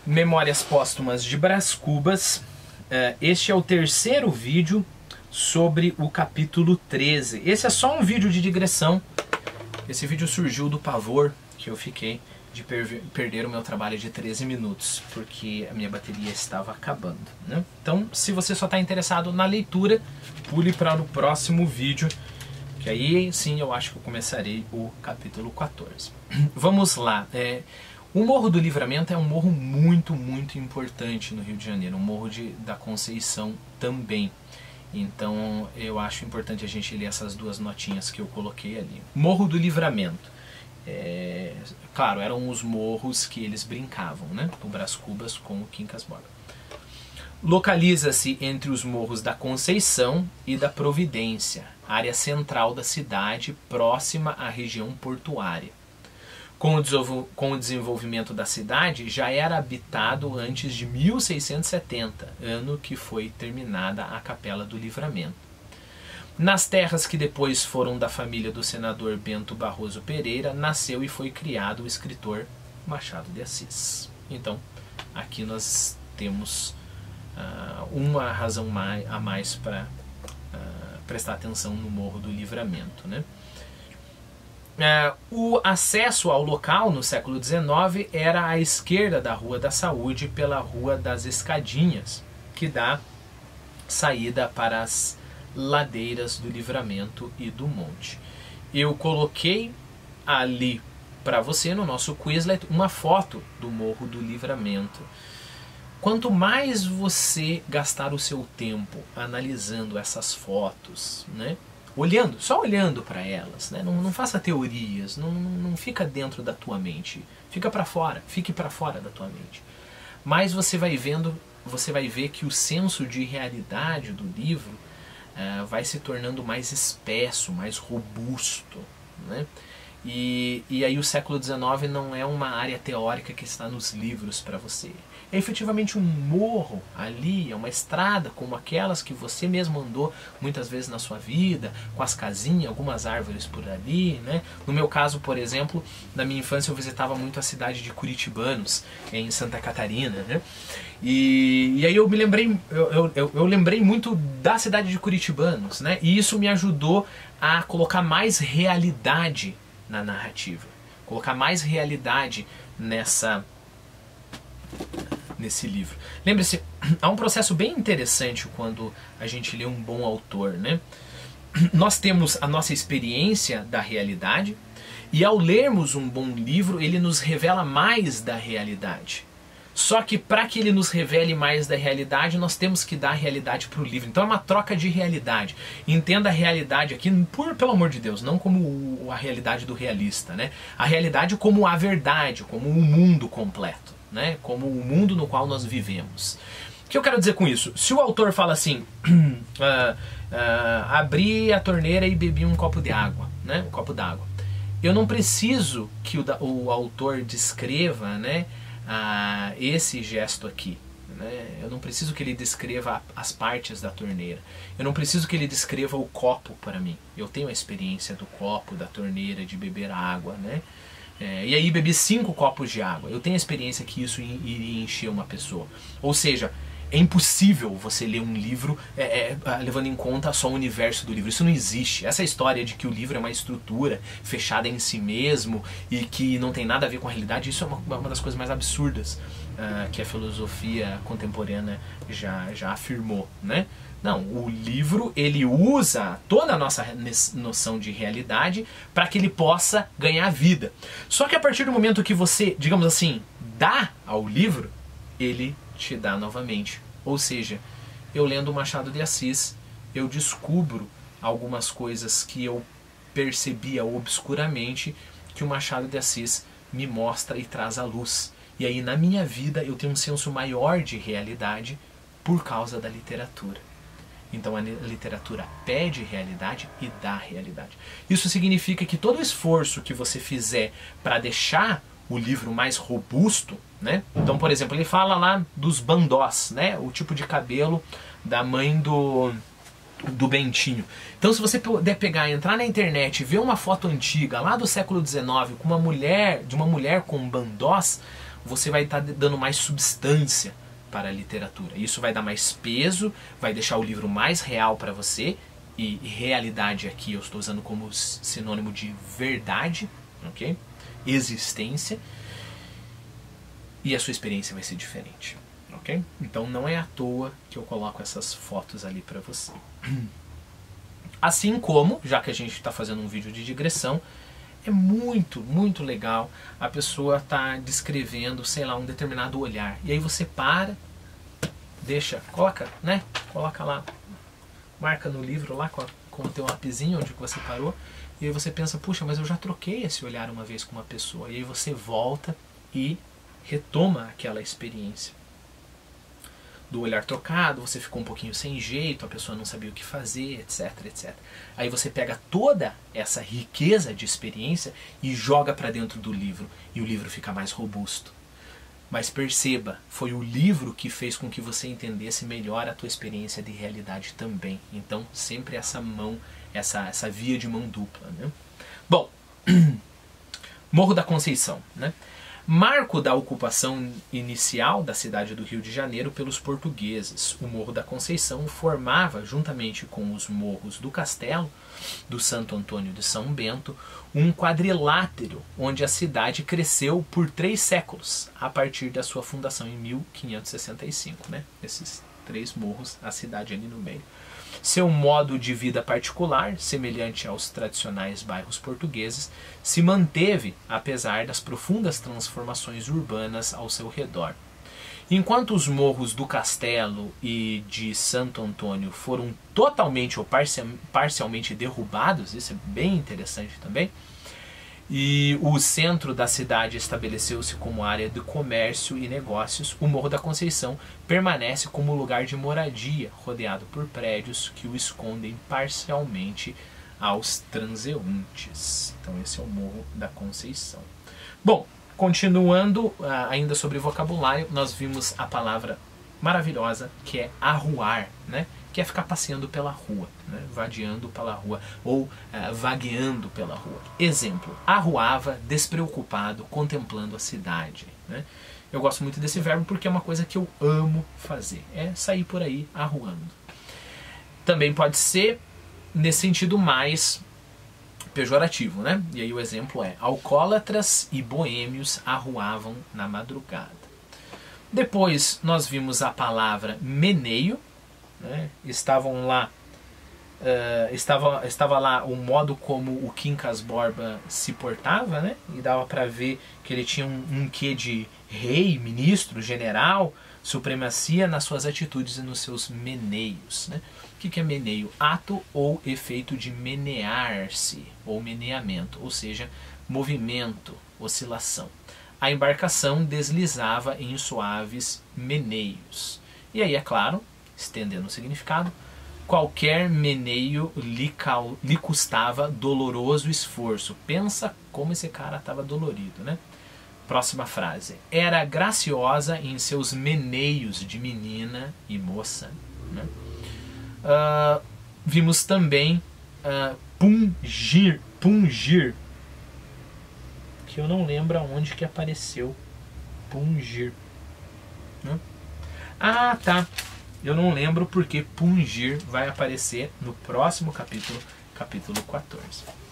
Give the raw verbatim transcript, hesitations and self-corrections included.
Memórias Póstumas de Brás Cubas. Este é o terceiro vídeo sobre o capítulo treze. Esse é só um vídeo de digressão. Esse vídeo surgiu do pavor que eu fiquei de per perder o meu trabalho de treze minutos, porque a minha bateria estava acabando, né? Então, se você só está interessado na leitura, pule para o próximo vídeo, que aí sim eu acho que eu começarei o capítulo quatorze. Vamos lá. É, o Morro do Livramento é um morro muito, muito importante no Rio de Janeiro, um morro de, da Conceição também. Então eu acho importante a gente ler essas duas notinhas que eu coloquei ali. Morro do Livramento. É, claro, eram os morros que eles brincavam, né? O Brás Cubas com o Quincas Borba. Localiza-se entre os morros da Conceição e da Providência, área central da cidade, próxima à região portuária. Com o, com o desenvolvimento da cidade, já era habitado antes de mil seiscentos e setenta, ano que foi terminada a Capela do Livramento. Nas terras que depois foram da família do senador Bento Barroso Pereira, nasceu e foi criado o escritor Machado de Assis. Então, aqui nós temos uh, uma razão mais, a mais para uh, prestar atenção no Morro do Livramento, né? Uh, o acesso ao local no século dezenove era à esquerda da Rua da Saúde pela Rua das Escadinhas, que dá saída para as ladeiras do Livramento e do Monte. Eu coloquei ali para você no nosso Quizlet uma foto do Morro do Livramento. Quanto mais você gastar o seu tempo analisando essas fotos, né? Olhando, só olhando para elas, né? Não, não faça teorias, não, não, não fica dentro da tua mente, fica para fora, fique para fora da tua mente. Mas você vai vendo, você vai ver que o senso de realidade do livro uh, vai se tornando mais espesso, mais robusto, né? E, e aí o século dezenove não é uma área teórica que está nos livros para você. É efetivamente um morro ali, é uma estrada como aquelas que você mesmo andou muitas vezes na sua vida, com as casinhas, algumas árvores por ali, né? No meu caso, por exemplo, na minha infância eu visitava muito a cidade de Curitibanos, em Santa Catarina, né? E, e aí eu me lembrei, eu, eu, eu lembrei muito da cidade de Curitibanos, né? E isso me ajudou a colocar mais realidade na narrativa, colocar mais realidade nessa nesse livro. Lembre-se, há um processo bem interessante quando a gente lê um bom autor, né? Nós temos a nossa experiência da realidade e ao lermos um bom livro, ele nos revela mais da realidade. Só que para que ele nos revele mais da realidade, nós temos que dar a realidade para o livro. Então é uma troca de realidade. Entenda a realidade aqui, por, pelo amor de Deus, não como o, a realidade do realista, né? A realidade como a verdade, como o mundo completo, né? Como o mundo no qual nós vivemos. O que eu quero dizer com isso? Se o autor fala assim, uh, uh, abri a torneira e bebi um copo de água, né? Um copo d'água. Eu não preciso que o, o autor descreva, né? Ah, esse gesto aqui, né? Eu não preciso que ele descreva as partes da torneira, eu não preciso que ele descreva o copo para mim. Eu tenho a experiência do copo, da torneira, de beber água, né? É, e aí bebi cinco copos de água, eu tenho a experiência que isso iria encher uma pessoa. Ou seja, é impossível você ler um livro é, é, levando em conta só o universo do livro. Isso não existe. Essa história de que o livro é uma estrutura fechada em si mesmo e que não tem nada a ver com a realidade, isso é uma, uma das coisas mais absurdas uh, que a filosofia contemporânea já, já afirmou, né? Não, o livro ele usa toda a nossa noção de realidade para que ele possa ganhar vida. Só que a partir do momento que você, digamos assim, dá ao livro, ele te dá novamente. Ou seja, eu lendo Machado de Assis, eu descubro algumas coisas que eu percebia obscuramente que o Machado de Assis me mostra e traz à luz. E aí na minha vida eu tenho um senso maior de realidade por causa da literatura. Então a literatura pede realidade e dá realidade. Isso significa que todo o esforço que você fizer para deixar o livro mais robusto, né? Então, por exemplo, ele fala lá dos bandós, né? O tipo de cabelo da mãe do, do Bentinho. Então, se você puder pegar, entrar na internet e ver uma foto antiga lá do século dezenove com uma mulher, de uma mulher com bandós, você vai estar dando mais substância para a literatura. Isso vai dar mais peso, vai deixar o livro mais real para você, e realidade aqui eu estou usando como sinônimo de verdade, ok? Existência, e a sua experiência vai ser diferente, ok? Então não é à toa que eu coloco essas fotos ali para você. Assim como, já que a gente está fazendo um vídeo de digressão, é muito, muito legal a pessoa tá descrevendo, sei lá, um determinado olhar. E aí você para, deixa, coloca, né? Coloca lá, marca no livro lá com, a, com o teu lapisinho onde você parou. E aí você pensa, puxa, mas eu já troquei esse olhar uma vez com uma pessoa. E aí você volta e retoma aquela experiência. Do olhar trocado, você ficou um pouquinho sem jeito, a pessoa não sabia o que fazer, etc, etcétera. Aí você pega toda essa riqueza de experiência e joga para dentro do livro, e o livro fica mais robusto. Mas perceba, foi o livro que fez com que você entendesse melhor a tua experiência de realidade também. Então, sempre essa mão, essa, essa via de mão dupla, né? Bom, Morro da Conceição, né? Marco da ocupação inicial da cidade do Rio de Janeiro pelos portugueses. O Morro da Conceição formava, juntamente com os morros do Castelo, do Santo Antônio de São Bento, um quadrilátero onde a cidade cresceu por três séculos, a partir da sua fundação em mil quinhentos e sessenta e cinco. Né? Esses três morros, a cidade ali no meio. Seu modo de vida particular, semelhante aos tradicionais bairros portugueses, se manteve apesar das profundas transformações urbanas ao seu redor. Enquanto os morros do Castelo e de Santo Antônio foram totalmente ou parcialmente derrubados, isso é bem interessante também, e o centro da cidade estabeleceu-se como área de comércio e negócios, o Morro da Conceição permanece como lugar de moradia, rodeado por prédios que o escondem parcialmente aos transeuntes. Então esse é o Morro da Conceição. Bom, continuando ainda sobre vocabulário, nós vimos a palavra maravilhosa que é arruar, né? Que é ficar passeando pela rua, né? Vadeando pela rua, ou uh, vagueando pela rua. Exemplo, arruava despreocupado, contemplando a cidade. Né? Eu gosto muito desse verbo porque é uma coisa que eu amo fazer, é sair por aí arruando. Também pode ser nesse sentido mais pejorativo, né? E aí o exemplo é: alcoólatras e boêmios arruavam na madrugada. Depois nós vimos a palavra meneio. Né? Estavam lá, uh, estava, estava lá o modo como o Quincas Borba se portava, né? E dava para ver que ele tinha um, um quê de rei, ministro, general, supremacia nas suas atitudes e nos seus meneios. Né? O que, que é meneio? Ato ou efeito de menear-se, ou meneamento, ou seja, movimento, oscilação. A embarcação deslizava em suaves meneios. E aí, é claro, estendendo o significado, qualquer meneio lhe, lhe custava doloroso esforço. Pensa como esse cara estava dolorido, né? Próxima frase. Era graciosa em seus meneios de menina e moça. Né? Uh, vimos também uh, pungir, pungir, que eu não lembro aonde que apareceu pungir. Né? Ah, tá. Eu não lembro porque pungir vai aparecer no próximo capítulo, capítulo quatorze.